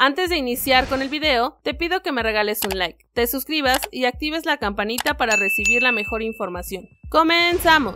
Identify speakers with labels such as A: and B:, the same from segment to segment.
A: Antes de iniciar con el video, te pido que me regales un like, te suscribas y actives la campanita para recibir la mejor información. ¡Comenzamos!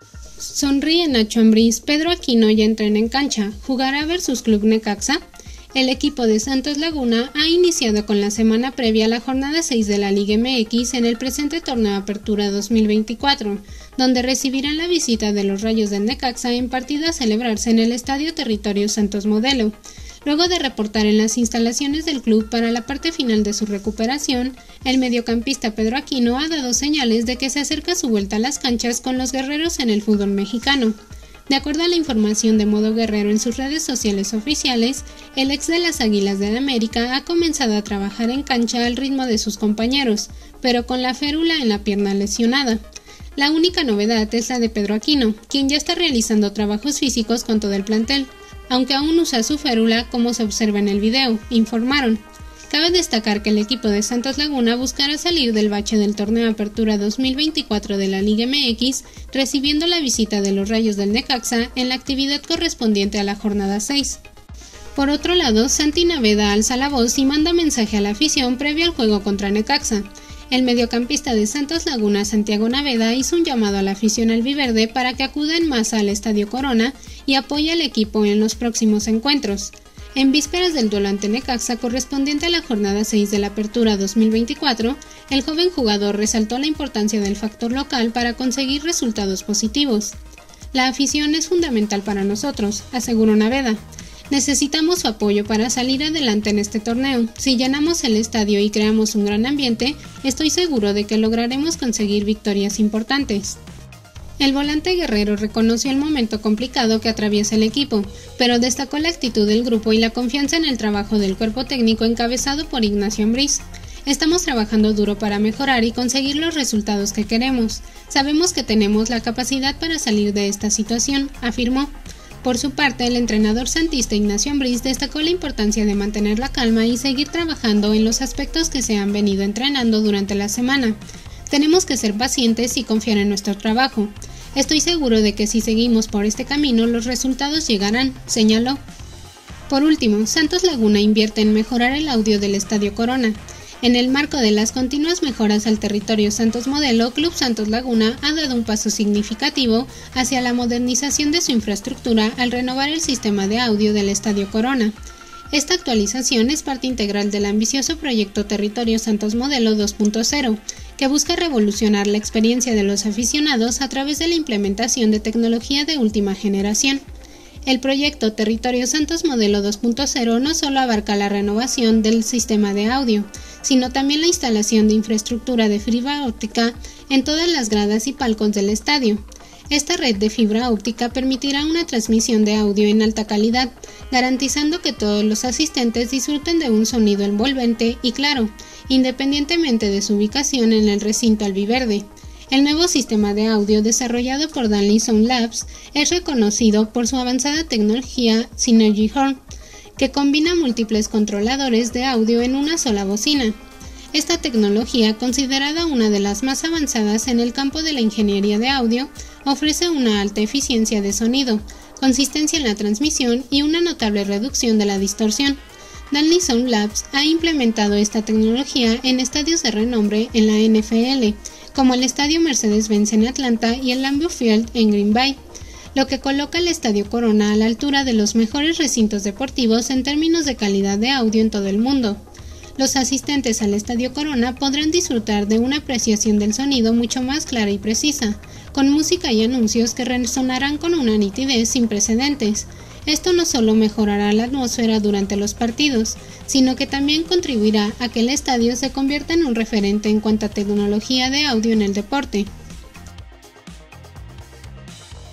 B: Sonríe Nacho Ambriz, Pedro Aquino ya entrena en cancha, ¿jugará versus Club Necaxa? El equipo de Santos Laguna ha iniciado con la semana previa a la jornada 6 de la Liga MX en el presente torneo Apertura 2024, donde recibirán la visita de los Rayos del Necaxa en partido a celebrarse en el Estadio Territorio Santos Modelo. Luego de reportar en las instalaciones del club para la parte final de su recuperación, el mediocampista Pedro Aquino ha dado señales de que se acerca su vuelta a las canchas con los guerreros en el fútbol mexicano. De acuerdo a la información de Modo Guerrero en sus redes sociales oficiales, el ex de las Águilas del América ha comenzado a trabajar en cancha al ritmo de sus compañeros, pero con la férula en la pierna lesionada. La única novedad es la de Pedro Aquino, quien ya está realizando trabajos físicos con todo el plantel, aunque aún usa su férula como se observa en el video, informaron. Cabe destacar que el equipo de Santos Laguna buscará salir del bache del torneo Apertura 2024 de la Liga MX, recibiendo la visita de los Rayos del Necaxa en la actividad correspondiente a la jornada 6. Por otro lado, Santi Naveda alza la voz y manda mensaje a la afición previo al juego contra Necaxa. El mediocampista de Santos Laguna, Santiago Naveda, hizo un llamado a la afición albiverde para que acuda en masa al Estadio Corona y apoye al equipo en los próximos encuentros. En vísperas del duelo ante Necaxa correspondiente a la jornada 6 de la Apertura 2024, el joven jugador resaltó la importancia del factor local para conseguir resultados positivos. La afición es fundamental para nosotros, aseguró Naveda. Necesitamos su apoyo para salir adelante en este torneo. Si llenamos el estadio y creamos un gran ambiente, estoy seguro de que lograremos conseguir victorias importantes. El volante guerrero reconoció el momento complicado que atraviesa el equipo, pero destacó la actitud del grupo y la confianza en el trabajo del cuerpo técnico encabezado por Ignacio Ambriz. Estamos trabajando duro para mejorar y conseguir los resultados que queremos. Sabemos que tenemos la capacidad para salir de esta situación, afirmó. Por su parte, el entrenador santista Ignacio Ambriz destacó la importancia de mantener la calma y seguir trabajando en los aspectos que se han venido entrenando durante la semana. Tenemos que ser pacientes y confiar en nuestro trabajo. Estoy seguro de que si seguimos por este camino, los resultados llegarán, señaló. Por último, Santos Laguna invierte en mejorar el audio del Estadio Corona. En el marco de las continuas mejoras al territorio Santos Modelo, Club Santos Laguna ha dado un paso significativo hacia la modernización de su infraestructura al renovar el sistema de audio del Estadio Corona. Esta actualización es parte integral del ambicioso proyecto Territorio Santos Modelo 2.0, que busca revolucionar la experiencia de los aficionados a través de la implementación de tecnología de última generación. El proyecto Territorio Santos Modelo 2.0 no solo abarca la renovación del sistema de audio, sino también la instalación de infraestructura de fibra óptica en todas las gradas y palcos del estadio. Esta red de fibra óptica permitirá una transmisión de audio en alta calidad, garantizando que todos los asistentes disfruten de un sonido envolvente y claro, independientemente de su ubicación en el recinto albiverde. El nuevo sistema de audio desarrollado por Danley Sound Labs es reconocido por su avanzada tecnología Synergy Horn, que combina múltiples controladores de audio en una sola bocina. Esta tecnología, considerada una de las más avanzadas en el campo de la ingeniería de audio, ofrece una alta eficiencia de sonido, consistencia en la transmisión y una notable reducción de la distorsión. Danley Sound Labs ha implementado esta tecnología en estadios de renombre en la NFL, como el Estadio Mercedes-Benz en Atlanta y el Lambeau Field en Green Bay, lo que coloca el Estadio Corona a la altura de los mejores recintos deportivos en términos de calidad de audio en todo el mundo. Los asistentes al Estadio Corona podrán disfrutar de una apreciación del sonido mucho más clara y precisa, con música y anuncios que resonarán con una nitidez sin precedentes. Esto no solo mejorará la atmósfera durante los partidos, sino que también contribuirá a que el estadio se convierta en un referente en cuanto a tecnología de audio en el deporte.